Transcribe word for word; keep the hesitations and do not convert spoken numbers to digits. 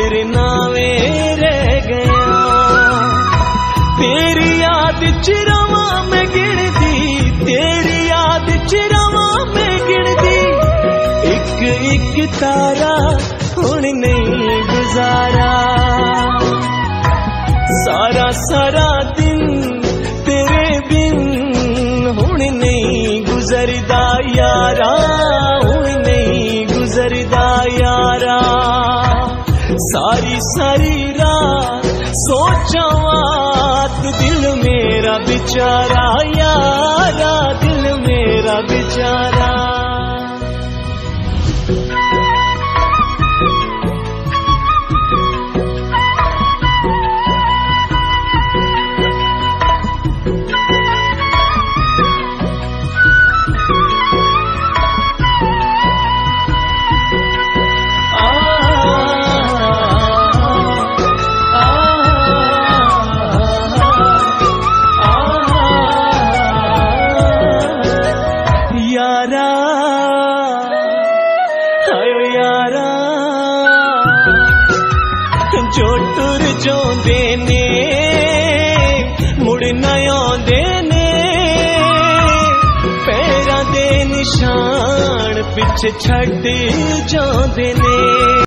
तेरे नावे रह गया। तेरी याद चिरवा में गिनदी, तेरी याद चिरवा में गिनदी, एक एक तारा हुण नहीं गुजारा। सारा सारा दिन तेरे बिन हुण नहीं गुजरदा यारा, हुण नहीं गुजरदा यारा। सारी सारी रात सोचा तू दिल मेरा बेचारा यारा, दिल मेरा बेचारा। यारा हायो यारा, जो टुर जोंदे ने मुड़ न आउंदे ने, पैरां दे निशान पिछे छड्ड जांदे ने।